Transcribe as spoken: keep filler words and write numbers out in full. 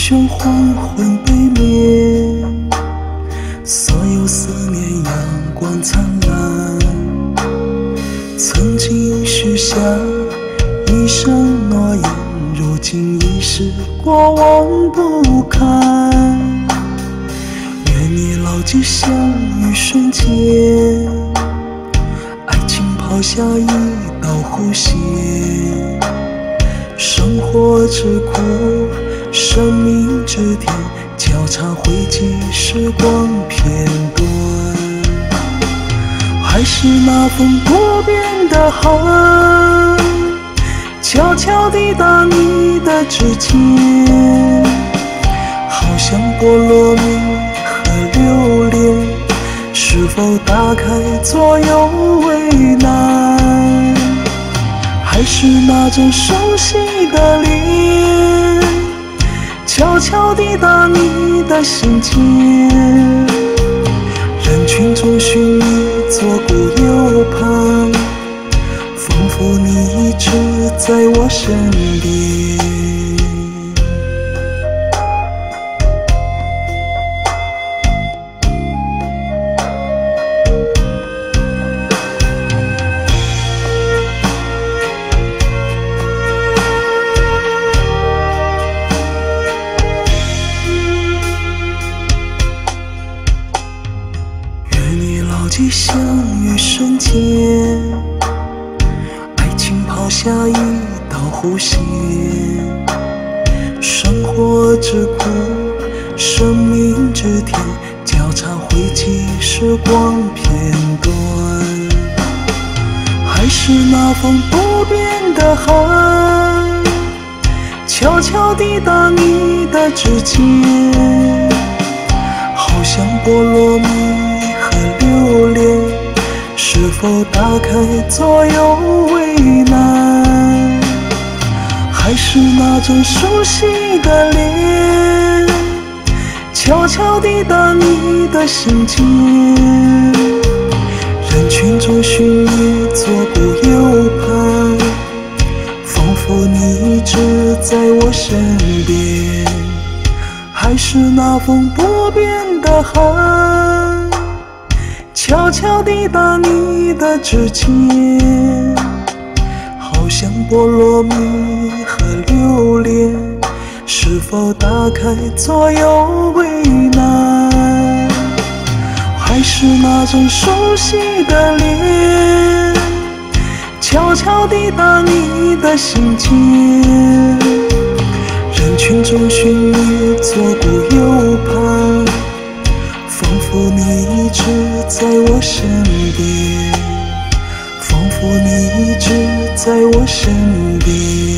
雄黄昏被灭，所有思念阳光灿烂。曾经许下一生诺言，如今已是过往不堪。愿你牢记相遇瞬间，爱情抛下一道弧线。生活之苦，生命之甜，交叉汇集时光片段。还是那份不变的寒，悄悄地打你的指尖，好像菠萝蜜和榴莲，是否打开左右为难？还是那张熟悉的脸，悄悄地打你的心间。人群中寻你左顾右盼，仿佛你一直在我身边。牢记相遇瞬间，爱情抛下一道弧线。生活之苦，生命之甜，交叉汇集时光片段。还是那份不变的寒，悄悄地打你的指尖，好像菠萝蜜榴莲，是否打开左右为难？还是那张熟悉的脸，悄悄地打你的心间。人群中寻你左顾右盼，仿佛你一直在我身边。还是那份不变的寒，悄悄地打你的指尖，好像菠萝蜜和榴莲，是否打开左右为难？还是那张熟悉的脸，悄悄地打你的心间。人群中寻你左顾右盼，仿佛你一直在我身边，仿佛你一直在我身边。